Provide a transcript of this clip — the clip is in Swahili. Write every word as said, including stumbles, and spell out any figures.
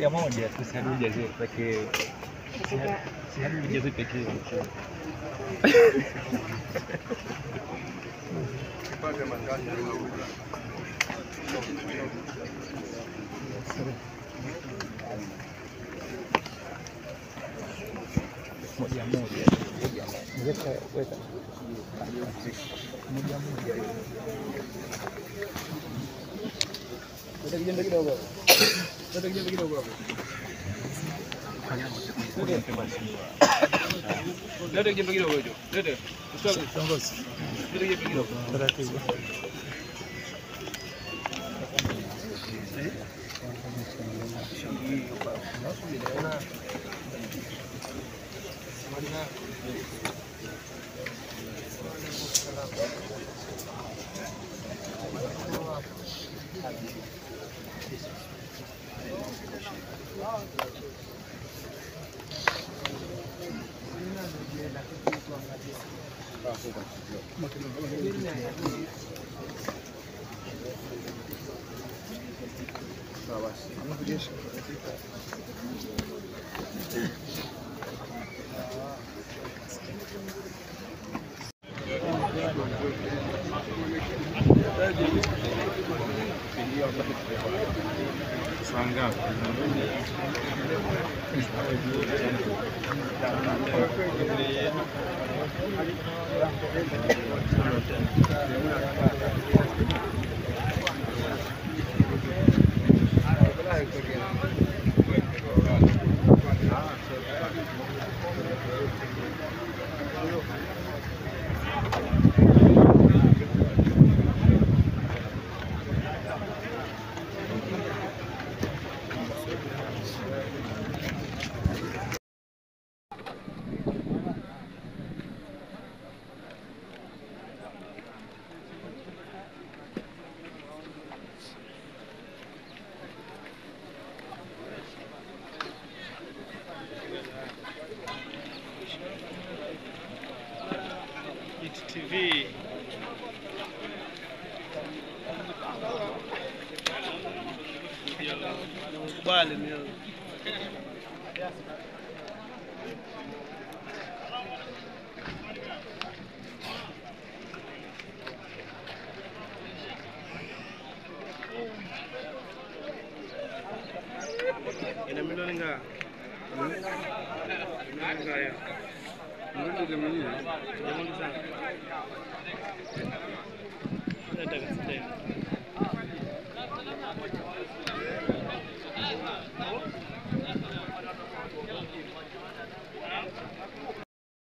ya moja tu, si hadi ujaze pekee. Si hadi ujaze pekee. Kipande mangapi unauza? Moja moja. Weka weka. Moja moja. Ndio kijembe kidogo. Ndio kijembe kidogo hapo. Ndio kijembe kidogo hicho. Ndio. Usitoke. Songozi. Ndio kijembe kidogo. Taratibu. Sangga. T V. Nakubali mimi. Ina milioni ngapi? Milioni ngapi? Milioni ngapi? Milioni ngapi?